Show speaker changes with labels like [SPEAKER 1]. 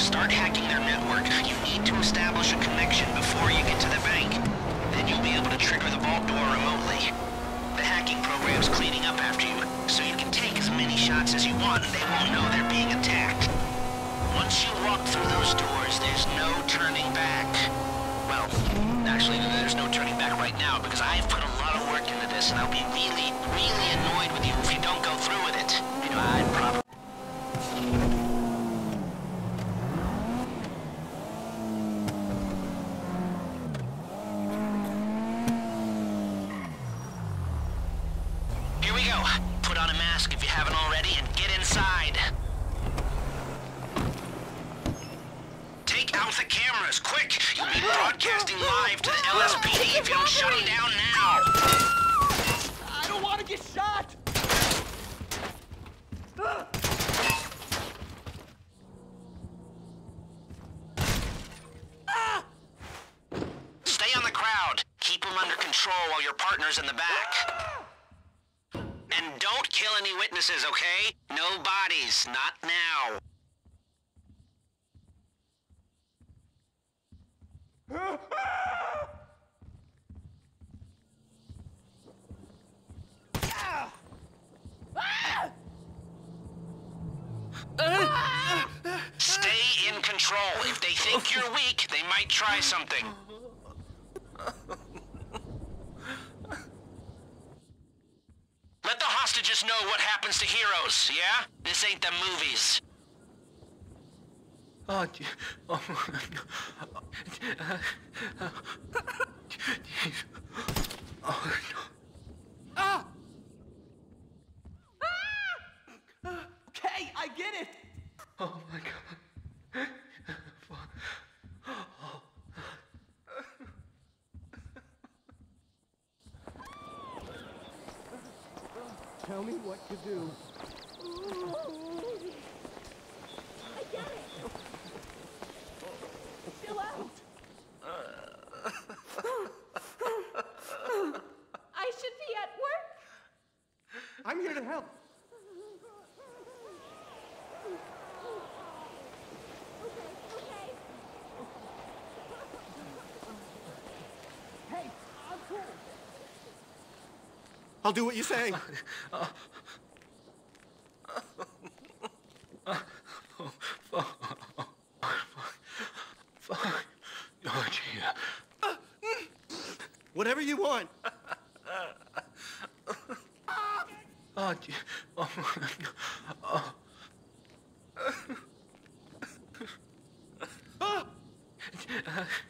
[SPEAKER 1] Start hacking their network. You need to establish a connection before you get to the bank. Then you'll be able to trigger the vault door remotely. The hacking program's cleaning up after you, so you can take as many shots as you want and they won't know they're being attacked. Once you walk through those doors, there's no turning back. Well, actually, there's no turning back right now because I've put a lot of work into this and I'll be really, really annoyed with you if you don't go through with it. You know, I'd probably... Here we go. Put on a mask if you haven't already and get inside. Take out the cameras, quick! You'll be broadcasting live to the LSPD if you don't shut them down now!
[SPEAKER 2] I don't want to get shot!
[SPEAKER 1] Stay on the crowd. Keep them under control while your partner's in the back. And don't kill any witnesses, okay? No bodies, not now. Stay in control. If they think you're weak, they might try something. Let the hostages know what happens to heroes, yeah? This ain't the movies.
[SPEAKER 2] Oh, oh, ah! Okay, I get it. Oh my God. Tell me what to do.
[SPEAKER 3] I get it. Chill out. I should be at work.
[SPEAKER 2] I'm here to help.
[SPEAKER 3] Okay.
[SPEAKER 2] Hey, I'm cool. I'll do what you say. Oh, gee. Whatever you want. Oh, gee. Oh.